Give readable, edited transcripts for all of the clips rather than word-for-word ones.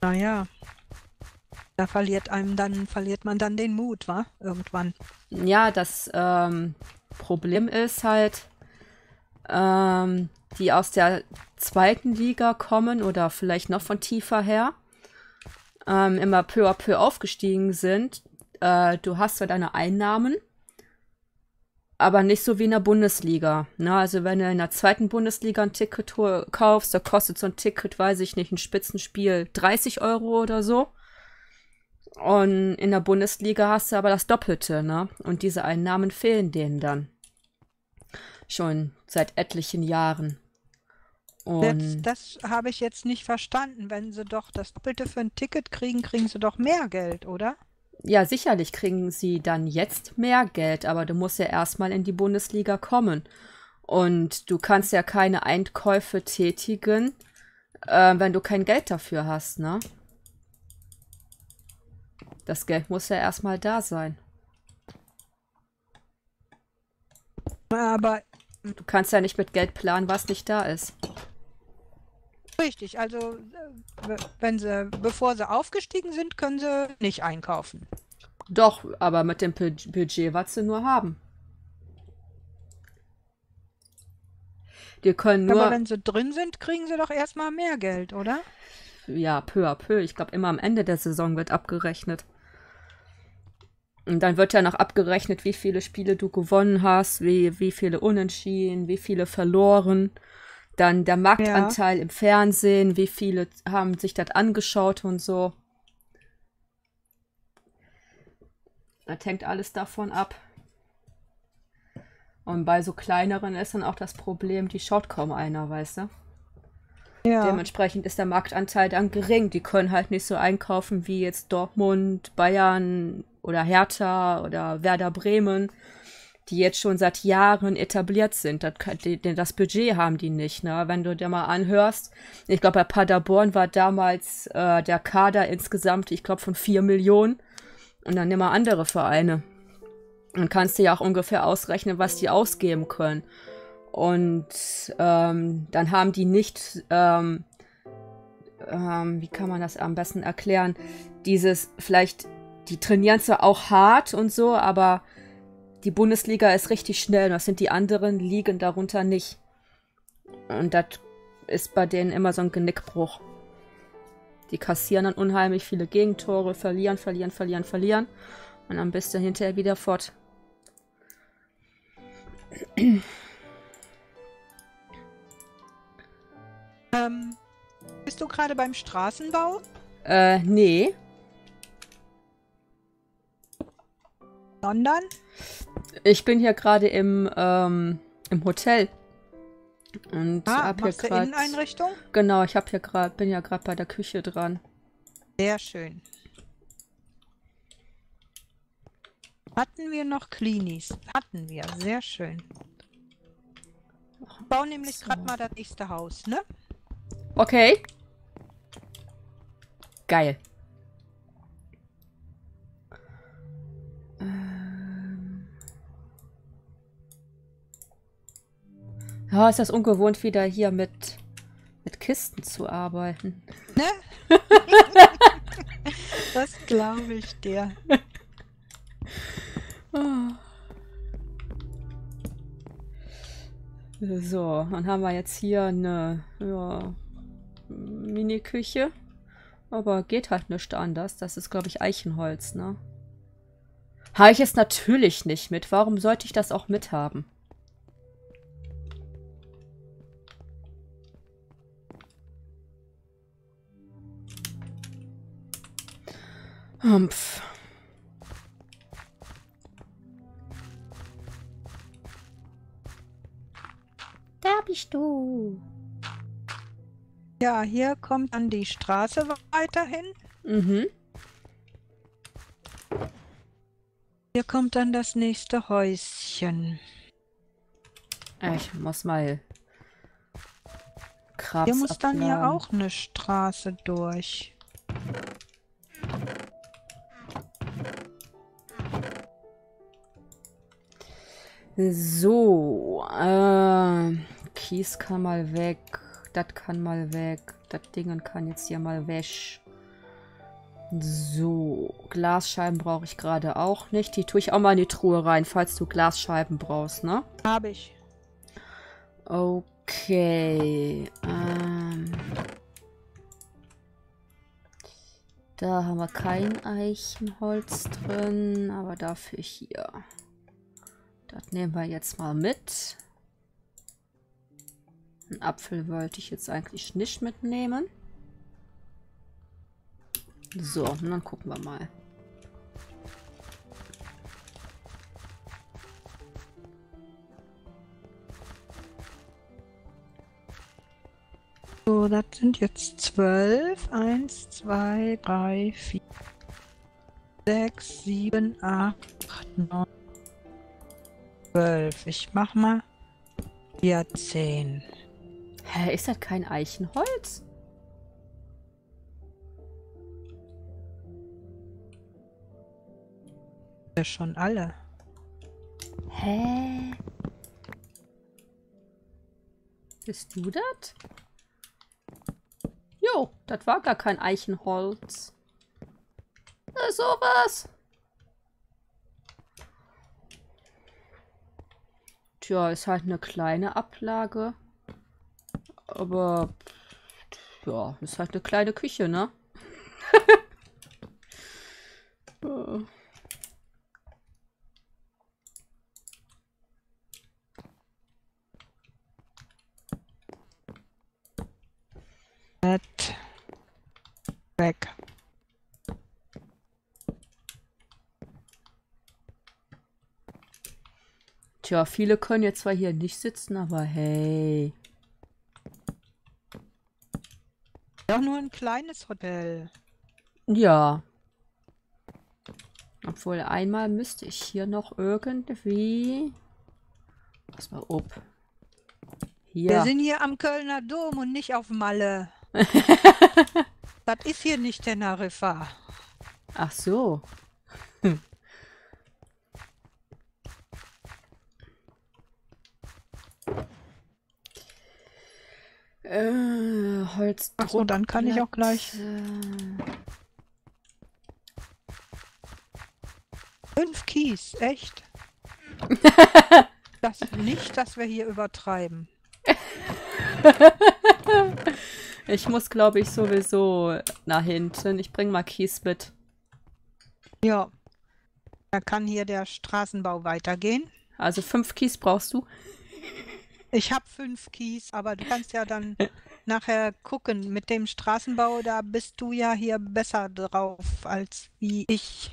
Naja, da verliert man dann den Mut, wa? Irgendwann. Ja, das Problem ist halt, die aus der zweiten Liga kommen oder vielleicht noch von tiefer her, immer peu à peu aufgestiegen sind. Du hast zwar deine Einnahmen, aber nicht so wie in der Bundesliga. Ne? Also wenn du in der zweiten Bundesliga ein Ticket kaufst, da kostet so ein Ticket, weiß ich nicht, ein Spitzenspiel 30 Euro oder so. Und in der Bundesliga hast du aber das Doppelte, ne? Und diese Einnahmen fehlen denen dann. Schon seit etlichen Jahren. Und Das habe ich jetzt nicht verstanden. Wenn sie doch das Doppelte für ein Ticket kriegen, kriegen sie doch mehr Geld, oder? ja, sicherlich kriegen sie dann jetzt mehr Geld, aber du musst ja erstmal in die Bundesliga kommen. Und du kannst ja keine Einkäufe tätigen, wenn du kein Geld dafür hast, ne? Das Geld muss ja erstmal da sein. Aber Du kannst ja nicht mit Geld planen, was nicht da ist. richtig, also bevor sie aufgestiegen sind, können sie nicht einkaufen. Doch, aber mit dem Budget, was sie nur haben. Die können Aber nur, wenn sie drin sind, kriegen sie doch erstmal mehr Geld, oder? ja, peu à peu. Ich glaube, immer am Ende der Saison wird abgerechnet. Und dann wird ja noch abgerechnet, wie viele Spiele du gewonnen hast, wie viele Unentschieden, wie viele verloren. Dann der Ja. Marktanteil im Fernsehen, wie viele haben sich das angeschaut und so. Das hängt alles davon ab. Und bei so kleineren ist dann auch das Problem, die schaut kaum einer, weißt du? Ja. Dementsprechend ist der Marktanteil dann gering. Die können halt nicht so einkaufen wie jetzt Dortmund, Bayern oder Hertha oder Werder Bremen, die jetzt schon seit Jahren etabliert sind. Das Budget haben die nicht. Ne? Wenn du dir mal anhörst, ich glaube, bei Paderborn war damals der Kader insgesamt, ich glaube, von 4 Millionen. Und dann nimm mal andere Vereine. Dann kannst du ja auch ungefähr ausrechnen, was die ausgeben können. Und dann haben die nicht, wie kann man das am besten erklären, dieses vielleicht, die trainieren zwar auch hart und so, aber die Bundesliga ist richtig schnell und das sind die anderen Ligen darunter nicht. Und das ist bei denen immer so ein Genickbruch. Die kassieren dann unheimlich viele Gegentore, verlieren, verlieren, verlieren, verlieren. Und dann bist du hinterher wieder fort. Bist du gerade beim Straßenbau? Nee. Sondern? Ich bin hier gerade im Hotel. Und hab hier Machst du gerade. Inneneinrichtung? Genau, ich hab hier gerade, bin ja gerade bei der Küche dran. Sehr schön. Hatten wir noch Cleanies? Hatten wir. Sehr schön. Ich baue nämlich So. gerade mal das nächste Haus, ne? Okay. Geil. Ja, ist das ungewohnt, wieder hier mit Kisten zu arbeiten. Ne? Das glaube ich dir. So, dann haben wir jetzt hier eine ja, Mini-Küche. Aber geht halt nicht anders. Das ist, glaube ich, Eichenholz, ne? Habe ich es natürlich nicht mit. Warum sollte ich das auch mithaben? Humpf. Da bist du. Ja, hier kommt dann die Straße weiterhin. Mhm. Hier kommt dann das nächste Häuschen. Ich muss mal Hier Krebs muss dann ja abladen. auch eine Straße durch. So, Kies kann mal weg. Das kann mal weg. Das Ding kann jetzt hier mal weg. So, Glasscheiben brauche ich gerade auch nicht. Die tue ich auch mal in die Truhe rein, falls du Glasscheiben brauchst, ne? Habe ich. Okay. Da haben wir kein Eichenholz drin, aber dafür hier. Das nehmen wir jetzt mal mit. Einen Apfel wollte ich jetzt eigentlich nicht mitnehmen. So, und dann gucken wir mal. So, das sind jetzt 12. 1, 2, 3, 4, 6, 7, 8, 9, 12. Ich mach mal 14. Hä, ist das kein Eichenholz? Ja, schon alle. Hä? Bist du das? Jo, das war gar kein Eichenholz. Na, sowas. Tja, ist halt eine kleine Ablage. Aber ja, ist halt eine kleine Küche, ne? Bett. Weg. Tja, viele können jetzt zwar hier nicht sitzen, aber hey. Doch nur ein kleines Hotel. Ja. Obwohl, einmal müsste ich hier noch irgendwie... Pass mal ob. Wir Hier. sind hier am Kölner Dom und nicht auf Malle. Das ist hier nicht Teneriffa. Ach so. Holzdruck. Ach so, dann kann ich auch gleich 5 Kies, echt? Das nicht, dass wir hier übertreiben. Ich muss, glaube ich, sowieso nach hinten. Ich bringe mal Kies mit. Ja, da kann hier der Straßenbau weitergehen. Also 5 Kies brauchst du? Ich habe 5 Kies, aber du kannst ja dann nachher gucken. Mit dem Straßenbau, da bist du ja hier besser drauf als wie ich.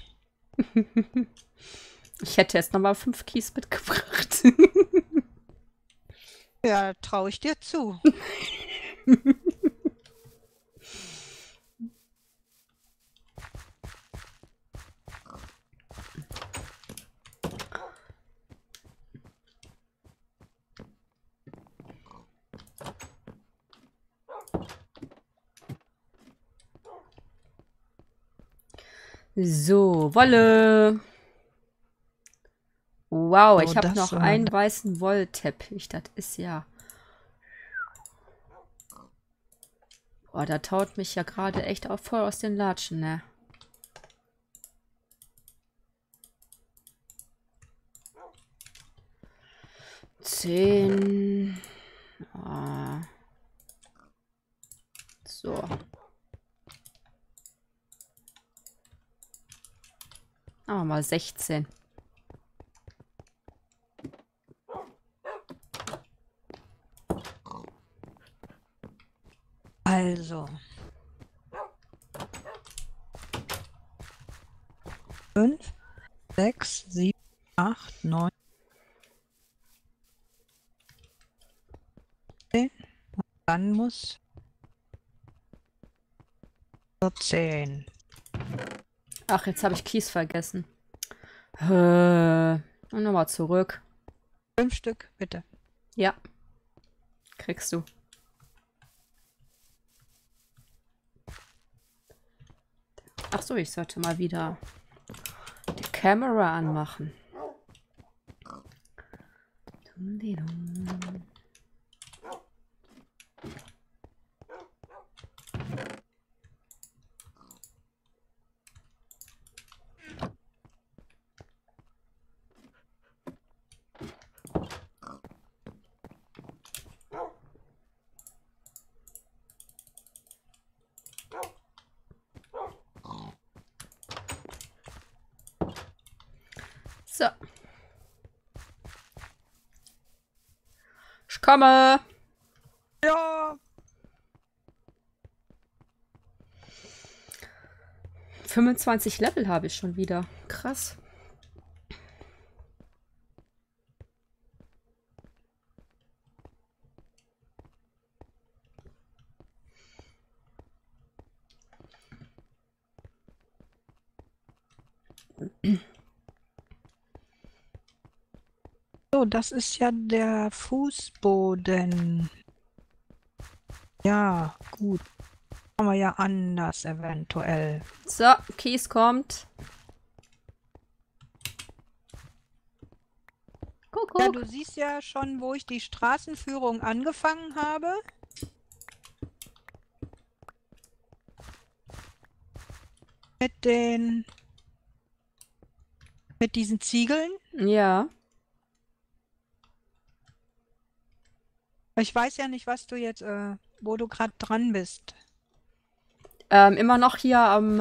Ich hätte jetzt nochmal 5 Kies mitgebracht. Ja, traue ich dir zu. So, Wolle. Wow, Oh, ich habe das noch war einen weißen Wollteppich. Das ist ja... Boah, da taut mich ja gerade echt auch voll aus den Latschen, ne? Zehn. Ah. So. Aber mal 16. also 5, 6, 7, 8, 9, 10. Dann muss 14. Ach, jetzt habe ich Kies vergessen. Und nochmal zurück. 5 Stück, bitte. Ja. Kriegst du. Ach so, ich sollte mal wieder die Kamera anmachen. So. Ich komme. Ja. 25 Level habe ich schon wieder. Krass. So, das ist ja der Fußboden. Ja, gut. Machen wir ja anders eventuell. So, Kies kommt. Kuckuck. Ja, du siehst ja schon, wo ich die Straßenführung angefangen habe. Mit diesen Ziegeln. Ja. Ich weiß ja nicht, was du jetzt, wo du gerade dran bist. Immer noch hier am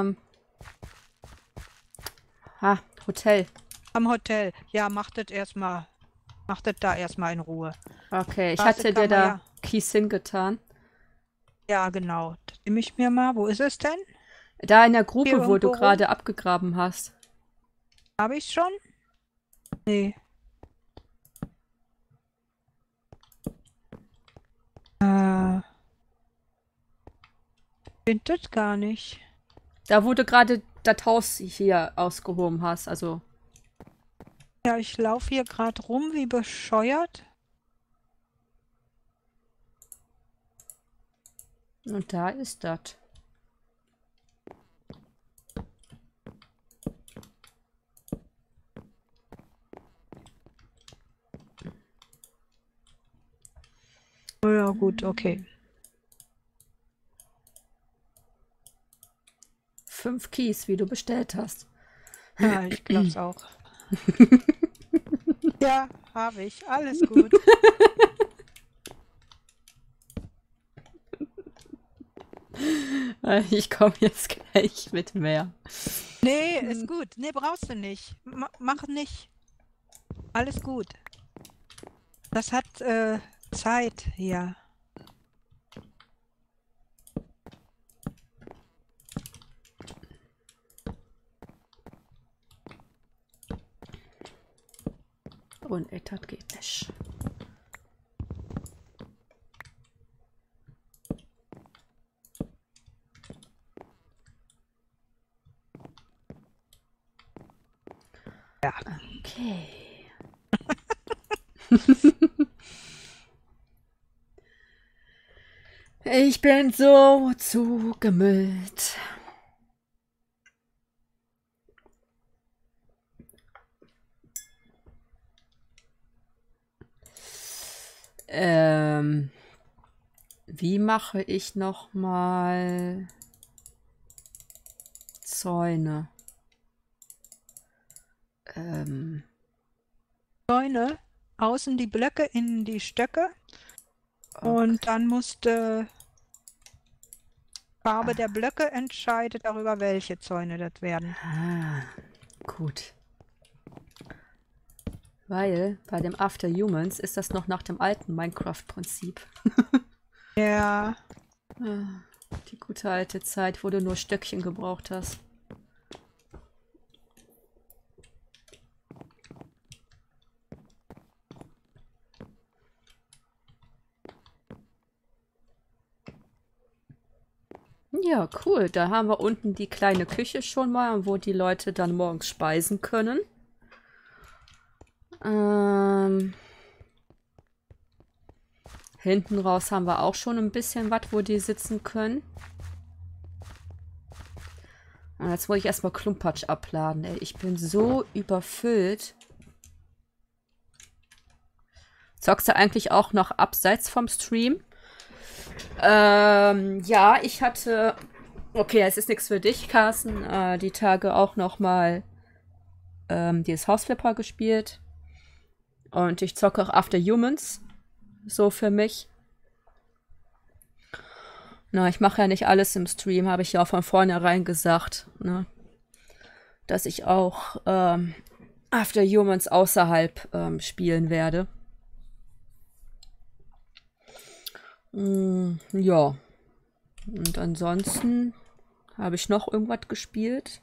Hotel. Am Hotel. Ja, mach das da erstmal in Ruhe. Okay, ich Straße hatte kann dir man da ja. Kies hingetan. Ja, genau. Das nehme ich mir mal. Wo ist es denn? Da in der Hier Grube, wo du irgendwo rum? gerade abgegraben hast. Habe ich schon? Nee. Finde das gar nicht. Da, wo du gerade das Haus hier ausgehoben hast. Also, Ja, ich laufe hier gerade rum wie bescheuert. und da ist das. Oh ja, gut, okay. 5 Kies, wie du bestellt hast. Ja, ich glaub's auch. Ja, habe ich. Alles gut. Ich komme jetzt gleich mit mehr. Nee, ist gut. Nee, brauchst du nicht. Mach nicht. Alles gut. Das hat Zeit hier. Und das geht nicht. Ja. Okay. Ich bin so zugemüllt. Wie mache ich noch mal Zäune? Zäune, außen die Blöcke, innen die Stöcke. Und dann musste Farbe der Blöcke entscheidet darüber, welche Zäune das werden. Gut. Weil bei dem After Humans ist das noch nach dem alten Minecraft-Prinzip. Ja. Die gute alte Zeit, wo du nur Stöckchen gebraucht hast. Ja, cool. Da haben wir unten die kleine Küche schon mal, wo die Leute dann morgens speisen können. Hinten raus haben wir auch schon ein bisschen was, wo die sitzen können. Und jetzt muss ich erstmal Klumpatsch abladen. Ey. Ich bin so überfüllt. Zockst du eigentlich auch noch abseits vom Stream? Ja, ich hatte... Okay, es ist nichts für dich, Carsten. Die Tage auch noch mal dieses Hausflipper gespielt. Und ich zocke auch After Humans. So für mich. Na, ich mache ja nicht alles im Stream, habe ich ja auch von vornherein gesagt. Ne? Dass ich auch After Humans außerhalb spielen werde. Ja. Und ansonsten habe ich noch irgendwas gespielt.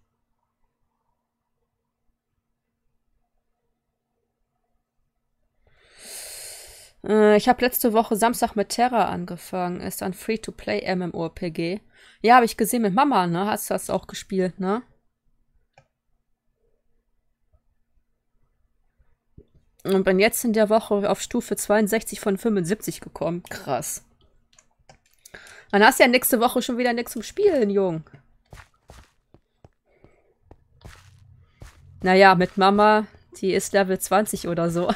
Ich habe letzte Woche Samstag mit Terra angefangen. Ist ein Free-to-Play MMORPG. Ja, habe ich gesehen mit Mama, ne? Hast du das auch gespielt, ne? Und bin jetzt in der Woche auf Stufe 62 von 75 gekommen. Krass. Dann hast du ja nächste Woche schon wieder nichts zum Spielen, Jung. Naja, mit Mama, die ist Level 20 oder so.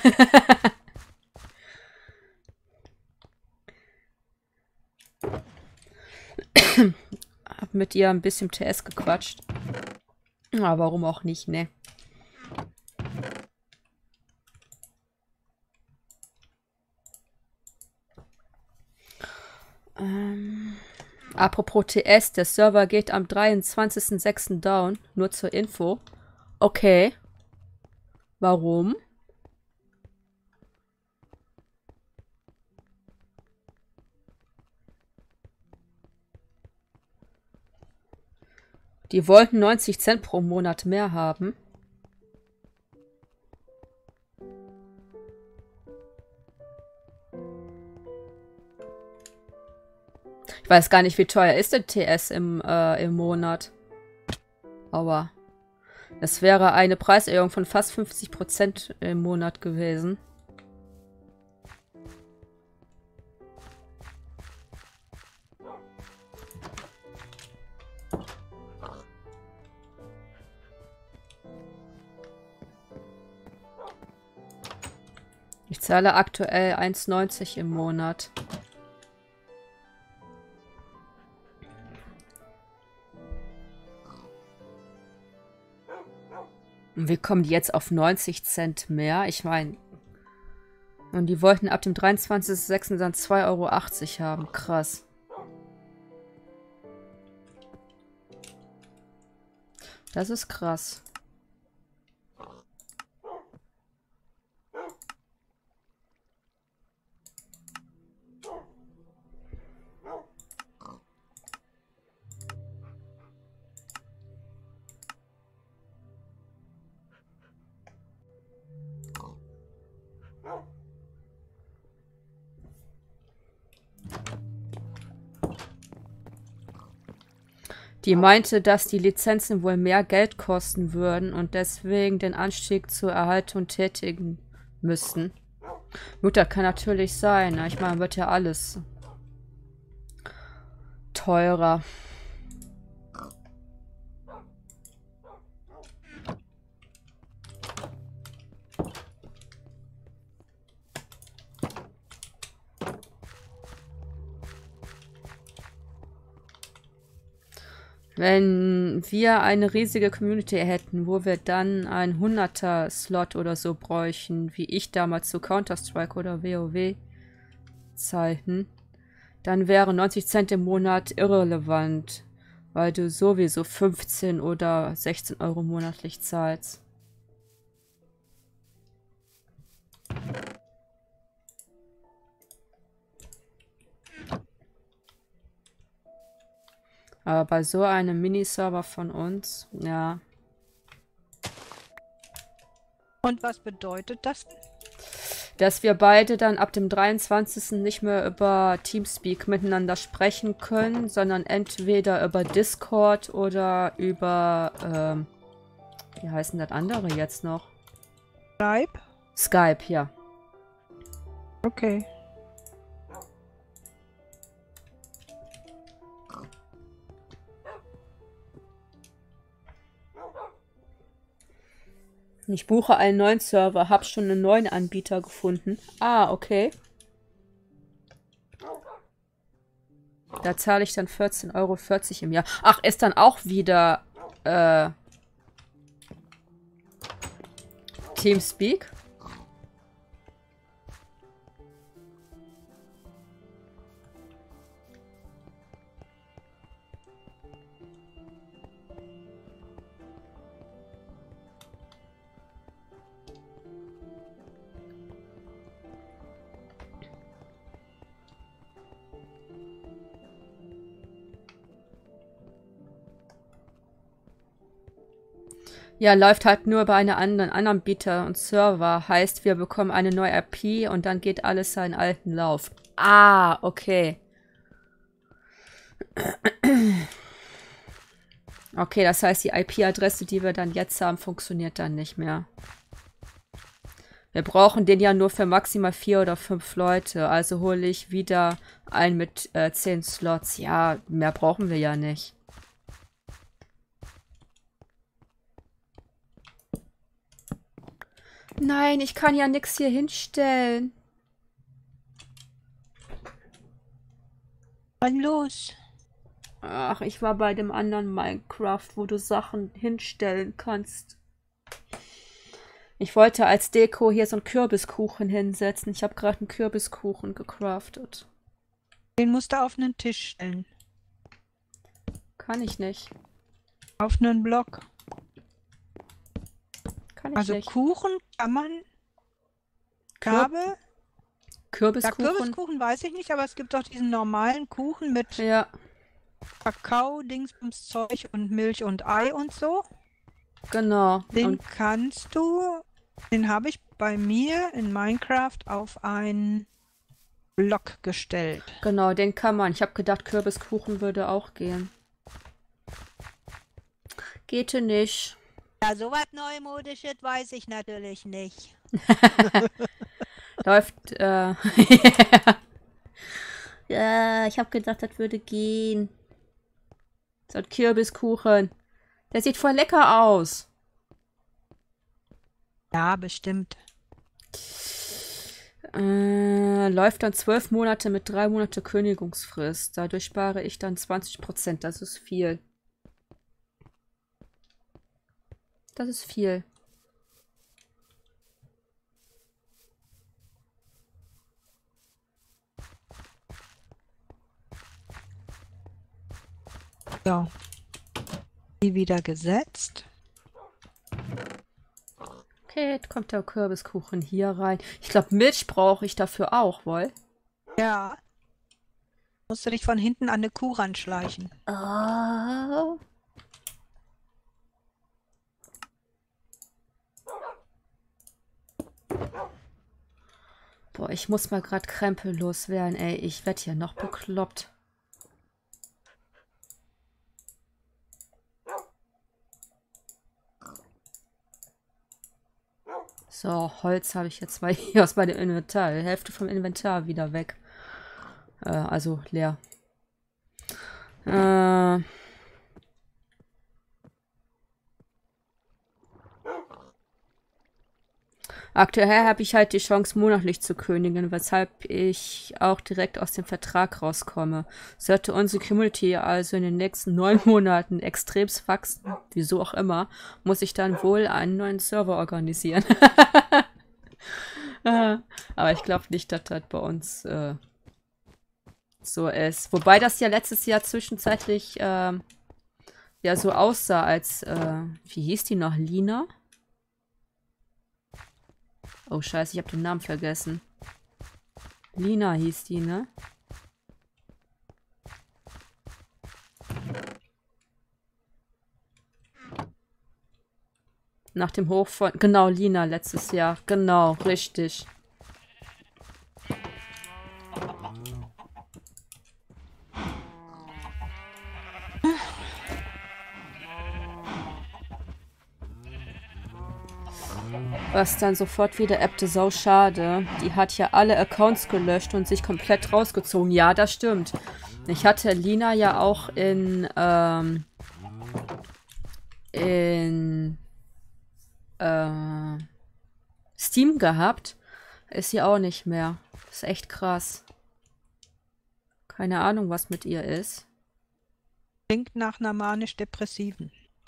Hab mit ihr ein bisschen TS gequatscht. Aber warum auch nicht, ne? Apropos TS, der Server geht am 23.06. down. Nur zur Info. Okay. Warum? Die wollten 90 Cent pro Monat mehr haben. Ich weiß gar nicht, wie teuer ist denn TS im Monat. Aber das wäre eine Preiserhöhung von fast 50% im Monat gewesen. Ich zahle aktuell 1,90 im Monat. Und wie kommen die jetzt auf 90 Cent mehr? Ich meine, und die wollten ab dem 23.06. dann 2,80 € haben. Krass. Das ist krass. Die meinte, dass die Lizenzen wohl mehr Geld kosten würden und deswegen den Anstieg zur Erhaltung tätigen müssten. Gut, das kann natürlich sein. Ne? Ich meine, wird ja alles teurer. Wenn wir eine riesige Community hätten, wo wir dann einen 100er-Slot oder so bräuchten, wie ich damals zu Counter-Strike oder WoW Zeiten, dann wären 90 Cent im Monat irrelevant, weil du sowieso 15 oder 16 € monatlich zahlst. Aber bei so einem Miniserver von uns, ja. Und was bedeutet das? Dass wir beide dann ab dem 23. nicht mehr über Teamspeak miteinander sprechen können, sondern entweder über Discord oder über, wie heißen das andere jetzt noch? Skype? Skype, ja. Okay. Ich buche einen neuen Server, hab schon einen neuen Anbieter gefunden. Ah, okay. Da zahle ich dann 14,40 € im Jahr. Ach, ist dann auch wieder Teamspeak? Ja, läuft halt nur bei einem anderen Anbieter und Server. Heißt, wir bekommen eine neue IP und dann geht alles seinen alten Lauf. Ah, okay. Okay, das heißt, die IP-Adresse, die wir dann jetzt haben, funktioniert dann nicht mehr. Wir brauchen den ja nur für maximal 4 oder 5 Leute. Also hole ich wieder einen mit 10 Slots. Ja, mehr brauchen wir ja nicht. Nein, ich kann ja nichts hier hinstellen. Wann los? Ach, ich war bei dem anderen Minecraft, wo du Sachen hinstellen kannst. Ich wollte als Deko hier so einen Kürbiskuchen hinsetzen. Ich habe gerade einen Kürbiskuchen gecraftet. Den musst du auf einen Tisch stellen. Kann ich nicht. Auf einen Block. Kann ich Also nicht. Kuchen kann man. Kür Gabe. Ja, Kürbiskuchen? Kürbiskuchen weiß ich nicht, aber es gibt auch diesen normalen Kuchen mit Ja, Kakao, Dingsbums Zeug und Milch und Ei und so. genau. Den Und kannst du, den habe ich bei mir in Minecraft auf einen Block gestellt. genau, den kann man. Ich habe gedacht, Kürbiskuchen würde auch gehen. Geht nicht. Ja, sowas Neumodisches weiß ich natürlich nicht. Läuft, ja, ich habe gedacht, das würde gehen. So ein Kürbiskuchen. Der sieht voll lecker aus. Ja, bestimmt. Läuft dann 12 Monate mit 3 Monate Kündigungsfrist. Dadurch spare ich dann 20%. Das ist viel. Das ist viel. Ja. Die wieder gesetzt. Okay, jetzt kommt der Kürbiskuchen hier rein. Ich glaube, Milch brauche ich dafür auch, wohl. Ja. Musst du dich von hinten an eine Kuh ranschleichen. Oh. Boah, ich muss mal gerade Krempel loswerden, ey. Ich werde hier noch bekloppt. So, Holz habe ich jetzt mal hier aus meinem Inventar. Die Hälfte vom Inventar wieder weg. Also leer. Aktuell habe ich halt die Chance, monatlich zu kündigen, weshalb ich auch direkt aus dem Vertrag rauskomme. Sollte unsere Community also in den nächsten 9 Monaten extremst wachsen, wieso auch immer, muss ich dann wohl einen neuen Server organisieren. Aber ich glaube nicht, dass das bei uns so ist. Wobei das ja letztes Jahr zwischenzeitlich ja so aussah als, wie hieß die noch? Lina? Oh scheiße, ich habe den Namen vergessen. Lina hieß die, ne? Nach dem Hoch von... Genau, Lina letztes Jahr. Genau, richtig. Was dann sofort wieder appte, sau schade. Die hat ja alle Accounts gelöscht und sich komplett rausgezogen. Ja, das stimmt. Ich hatte Lina ja auch in Steam gehabt. Ist sie auch nicht mehr. Ist echt krass. Keine Ahnung, was mit ihr ist. Klingt nach einer manisch-depressiven.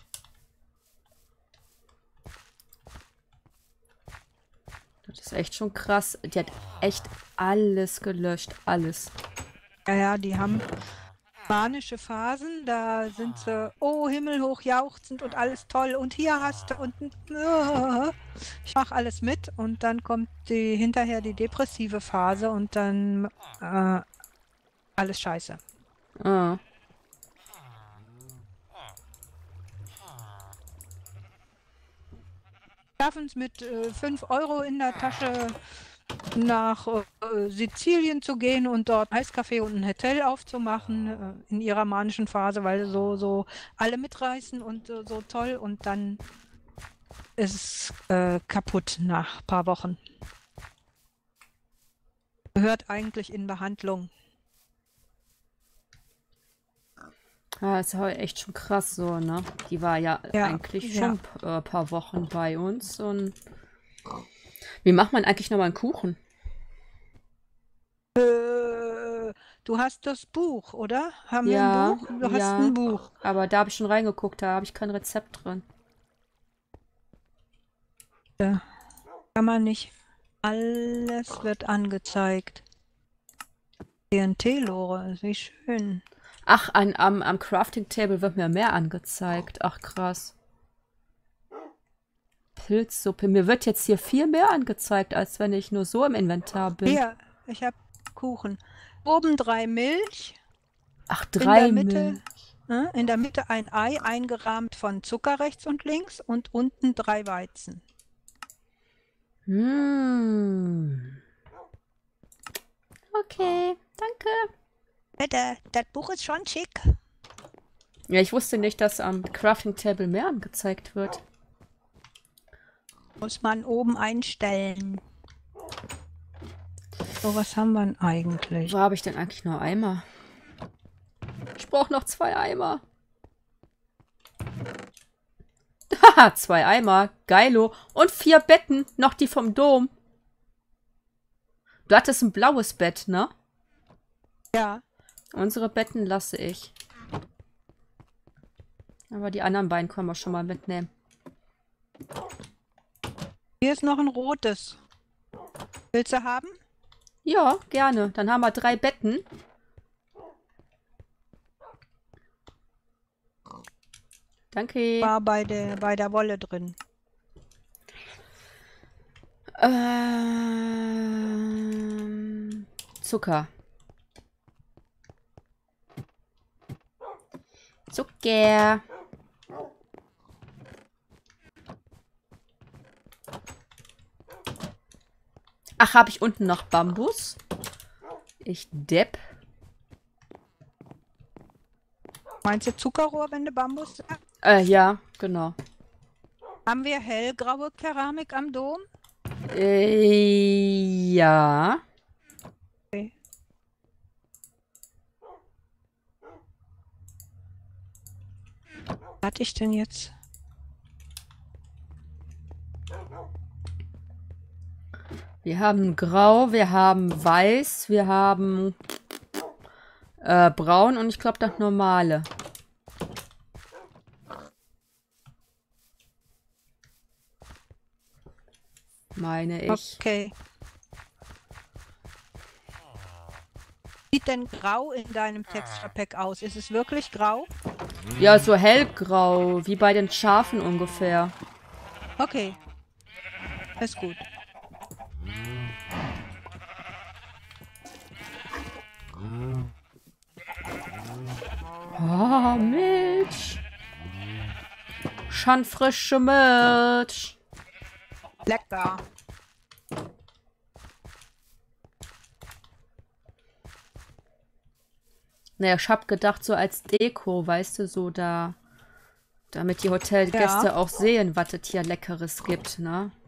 Das ist echt schon krass. Die hat echt alles gelöscht. Alles. Ja, die haben manische Phasen, da sind sie, oh, himmelhoch jauchzend und alles toll und hier hast du und ich mache alles mit und dann kommt hinterher die depressive Phase und dann alles scheiße. schaffen es mit 5 Euro in der Tasche nach Sizilien zu gehen und dort ein Eiscafé und ein Hotel aufzumachen in ihrer manischen Phase, weil so alle mitreißen und so toll und dann ist es kaputt nach ein paar Wochen. Gehört eigentlich in Behandlung. Ja, ist halt echt schon krass so, ne? Die war ja eigentlich schon ein paar Wochen bei uns. Und wie macht man eigentlich nochmal einen Kuchen? Du hast das Buch, oder? Haben wir ein Ja, Buch? Du hast ja. ein Buch. Aber da habe ich schon reingeguckt, da habe ich kein Rezept drin. Kann man nicht. Alles wird angezeigt. TNT-Lore, wie schön. Ach, am Crafting Table wird mir mehr angezeigt. Ach, krass. Pilzsuppe. Mir wird jetzt hier viel mehr angezeigt, als wenn ich nur so im Inventar bin. Hier, ich habe Kuchen. Oben 3 Milch. Ach, 3 Mitte, Milch. in der Mitte ein Ei, eingerahmt von Zucker rechts und links und unten 3 Weizen. Okay, danke. Das Buch ist schon schick. Ja, ich wusste nicht, dass am Crafting Table mehr angezeigt wird. Muss man oben einstellen. So, was haben wir denn eigentlich? Wo habe ich denn eigentlich noch Eimer? Ich brauche noch 2 Eimer. Haha, 2 Eimer. Geilo. Und 4 Betten. Noch die vom Dom. Du hattest ein blaues Bett, ne? Ja. Unsere Betten lasse ich. Aber die anderen beiden können wir schon mal mitnehmen. Hier ist noch ein rotes. Willst du haben? Ja, gerne. Dann haben wir 3 Betten. Danke. War bei der Wolle drin. Zucker. Zucker. Ach, habe ich unten noch Bambus? Ich Depp. Meinst du Zuckerrohr, wenn du Bambus sagst? Ja, genau. Haben wir hellgraue Keramik am Dom? Ja. Okay. Was hatte ich denn jetzt? Wir haben grau, wir haben weiß, wir haben braun und ich glaube das normale. Meine ich. Okay. Sieht denn grau in deinem Texture Pack aus? Ist es wirklich grau? Ja, so hellgrau, wie bei den Schafen ungefähr. Okay. Ist gut. Oh, Milch. Schon frische Milch. Lecker. Naja, ich hab gedacht, so als Deko, weißt du, so da, damit die Hotelgäste auch sehen, was es hier Leckeres gibt, ne?